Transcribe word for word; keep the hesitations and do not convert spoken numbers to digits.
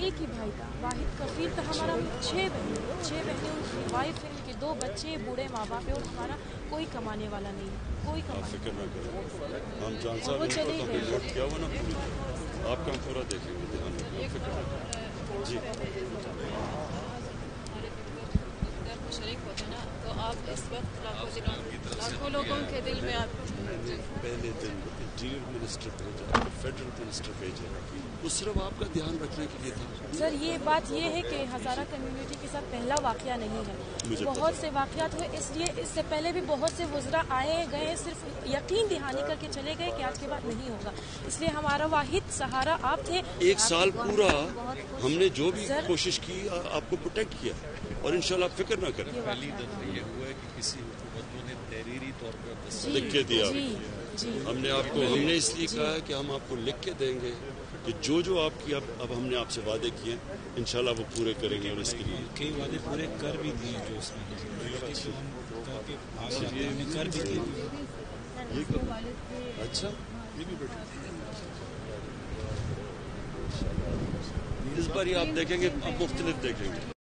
ایک ہی بھائی تھا, واحد کفیل تھا ہمارا. چھ بہنیں چھ بہنیں ان کی وائف ہیں, ان کے دو بچے, بوڑھے ماں باپ ہیں, اور ہمارا کوئی کمانے والا نہیں ہے, کوئی کمانے فکر نہ کریں, ہم جان صاحب وہ ان چلے کو گئے. نوٹ کیا ہوا نا پوری, آپ کا ہم پورا دیکھیں گے, دھیان رکھیں, فکر نہ کریں. جی میں شریک ہوتے نا, تو آپ اس وقت لاکھوں دنوں لاکھوں لوگوں کے دل میں آپ پہلے دن انٹیریئر منسٹر بھیجا, فیڈرل منسٹر بھیجا, وہ صرف آپ کا دھیان رکھنے کے لیے تھا. سر یہ بات یہ ہے کہ ہزارہ کمیونٹی کے ساتھ پہلا واقعہ نہیں ہے, بہت سے واقعات ہوئے, اس لیے اس سے پہلے بھی بہت سے وزراء آئے گئے, صرف یقین دہانی کر کے چلے گئے کہ آج کے بعد نہیں ہوگا. اس لیے ہمارا واحد سہارا آپ تھے. ایک سال پورا ہم نے جو بھی کوشش کی آپ کو پروٹیکٹ کیا, اور انشاءاللہ آپ فکر نہ کریں. پہلی دفعہ یہ ہوا ہے کہ کسی حکومتوں نے تحریری طور پر لکھ کے دیا. جی جی ہم نے آپ کو ہم نے اس لیے کہا ہے کہ ہم آپ کو لکھ کے دیں گے کہ جو جو آپ کی اب اب ہم نے آپ سے وعدے کیے ہیں انشاءاللہ وہ پورے کریں گے, اور اس کے لیے کئی وعدے پورے کر بھی دیے جو اس میں کر بھی دیے. اچھا یہ بھی بیٹا, اس بار یہ آپ دیکھیں گے, آپ مختلف دیکھیں گے.